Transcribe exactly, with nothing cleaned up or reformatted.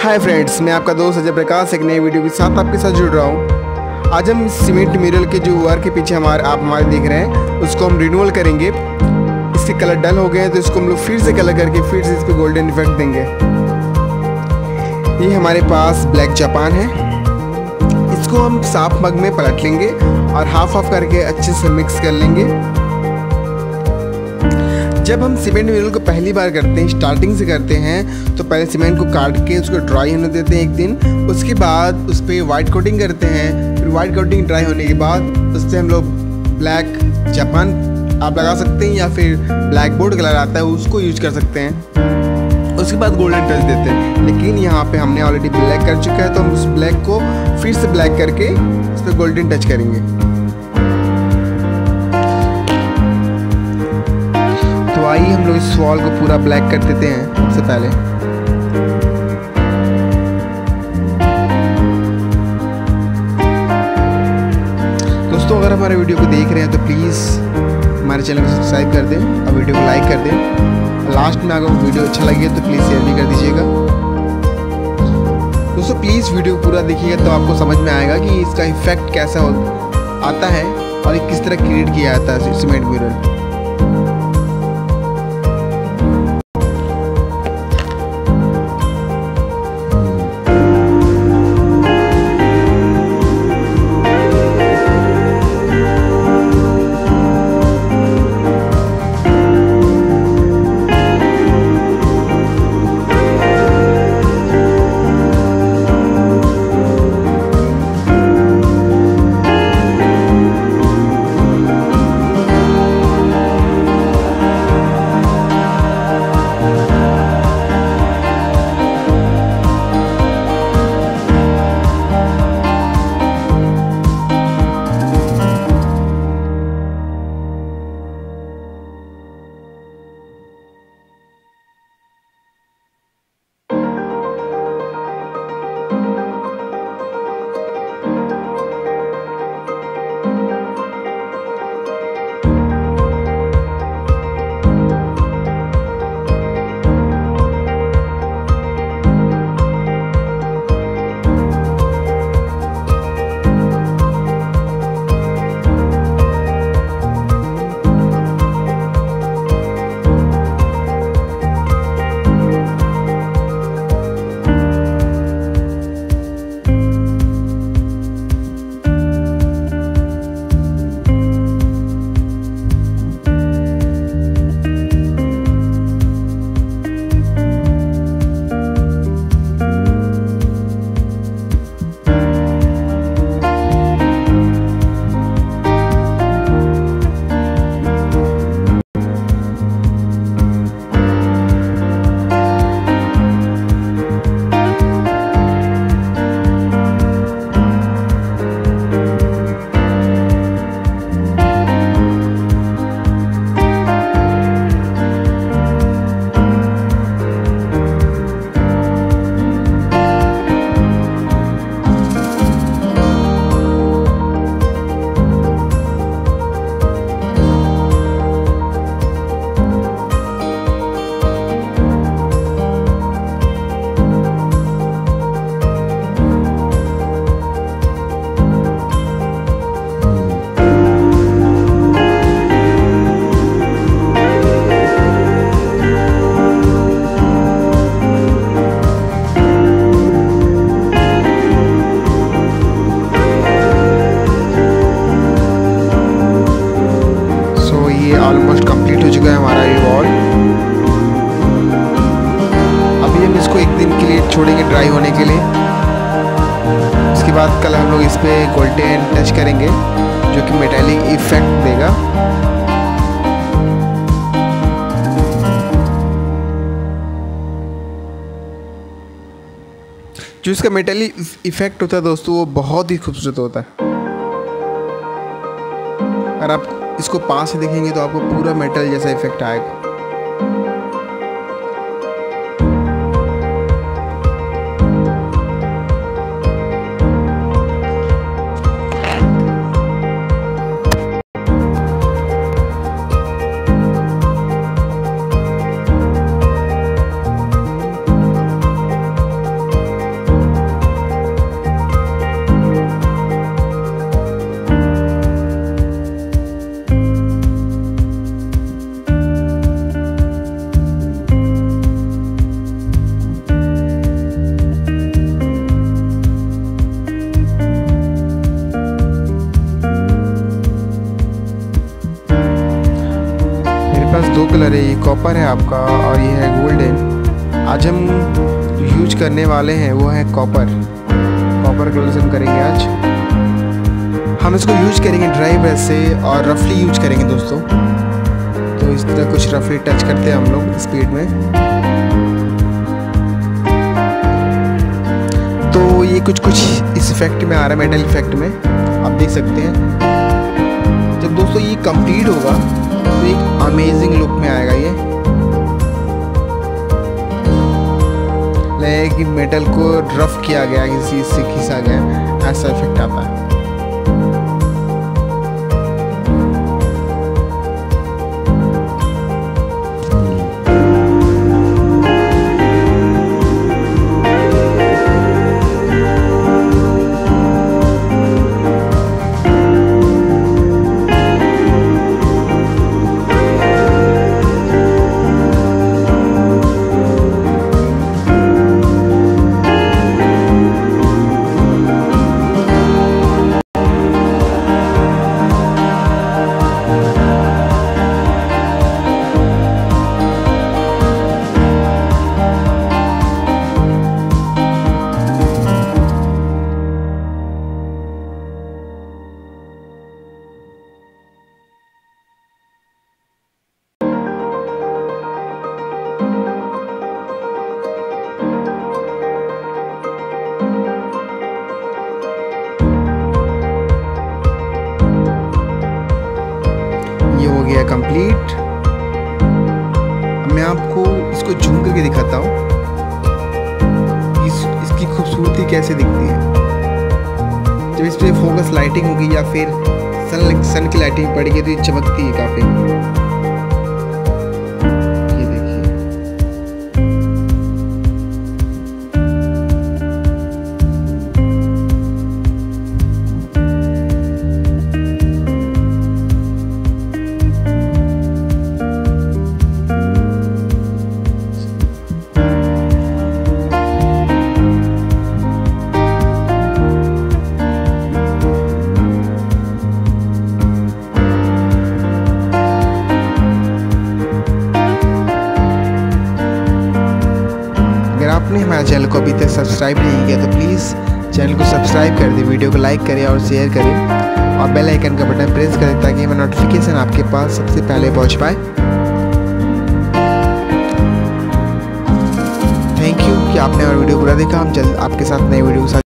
Hi friends, मैं आपका दोस्त अजय प्रकाश एक नई वीडियो के साथ आपके साथ जुड़ रहा हूँ। आज हम सीमेंट म्यूरल के जो वर्क के पीछे हमारे आप हमारे देख रहे हैं उसको हम रिन्यूअल करेंगे। इसके कलर डल हो गए हैं तो इसको हम लोग फिर से कलर करके फिर से इस पर गोल्डन इफेक्ट देंगे। ये हमारे पास ब्लैक जापान है, इसको हम साफ मग में पलट लेंगे और हाफ हाफ करके अच्छे से मिक्स कर लेंगे। जब हम सीमेंट म्यूरल को पहली बार करते हैं, स्टार्टिंग से करते हैं, तो पहले सीमेंट को काट के उसको ड्राई होने देते हैं एक दिन। उसके बाद उस पर वाइट कोटिंग करते हैं। फिर वाइट कोटिंग ड्राई होने के बाद उस पर हम लोग ब्लैक जापान आप लगा सकते हैं या फिर ब्लैक बोर्ड कलर आता है उसको यूज कर सकते हैं। उसके बाद गोल्डन टच देते हैं। लेकिन यहाँ पे हमने ऑलरेडी ब्लैक कर चुका है तो हम उस ब्लैक को फिर से ब्लैक करके उस पर गोल्डन टच करेंगे। तो आइए हम लोग इस वॉल को पूरा ब्लैक कर देते हैं सबसे पहले। दोस्तों, अगर हमारे वीडियो को देख रहे हैं तो प्लीज़ हमारे चैनल को सब्सक्राइब कर दें और वीडियो को लाइक कर दें। लास्ट में अगर वीडियो अच्छा लगे तो प्लीज़ शेयर भी कर दीजिएगा। दोस्तों, प्लीज़ वीडियो पूरा देखिएगा तो आपको समझ में आएगा कि इसका इफेक्ट कैसा आता है और ये किस तरह क्रिएट किया जाता है सीमेंट म्यूरल। ऑलमोस्ट कंप्लीट हो चुका है हमारा ये वॉल। अभी हम इसको एक दिन के लिए छोड़ेंगे ड्राई होने के लिए। उसके बाद कल हम लोग इस पे गोल्डन टच करेंगे जो कि मेटालिक इफेक्ट देगा। जो इसका मेटालिक इफेक्ट होता है दोस्तों वो बहुत ही खूबसूरत होता है। अगर आप इसको पास से देखेंगे तो आपको पूरा मेटल जैसा इफेक्ट आएगा। कलर है, ये कॉपर है आपका और ये है गोल्डन। आज हम यूज करने वाले हैं वो है कॉपर। कॉपर कलर से हम करेंगे आज। हम इसको यूज करेंगे ड्राई ब्रश से और रफली यूज करेंगे दोस्तों। तो इस तरह कुछ रफली टच करते हैं हम लोग स्पीड में। तो ये कुछ कुछ इस इफेक्ट में आ रहा है, मेटल इफेक्ट में आप देख सकते हैं। जब दोस्तों ये कंप्लीट होगा तो एक अमेजिंग लुक में आएगा। ये लगे कि मेटल को रफ किया गया, किसी से खींचा गया, ऐसा इफेक्ट आता है। हो गया कंप्लीट। मैं आपको इसको झूम करके दिखाता हूँ इस, इसकी खूबसूरती कैसे दिखती है जब इस पे फोकस लाइटिंग होगी या फिर सन सन की लाइटिंग पड़ेगी तो ये चमकती है काफी। आपने हमारे चैनल को अभी तक सब्सक्राइब नहीं किया तो प्लीज़ चैनल को सब्सक्राइब कर दें, वीडियो को लाइक करें और शेयर करें और बेल आइकन का बटन प्रेस करें ताकि हमारा नोटिफिकेशन आपके पास सबसे पहले पहुंच पाए। थैंक यू कि आपने हमारा वीडियो पूरा देखा। हम जल्द आपके साथ नई वीडियो के साथ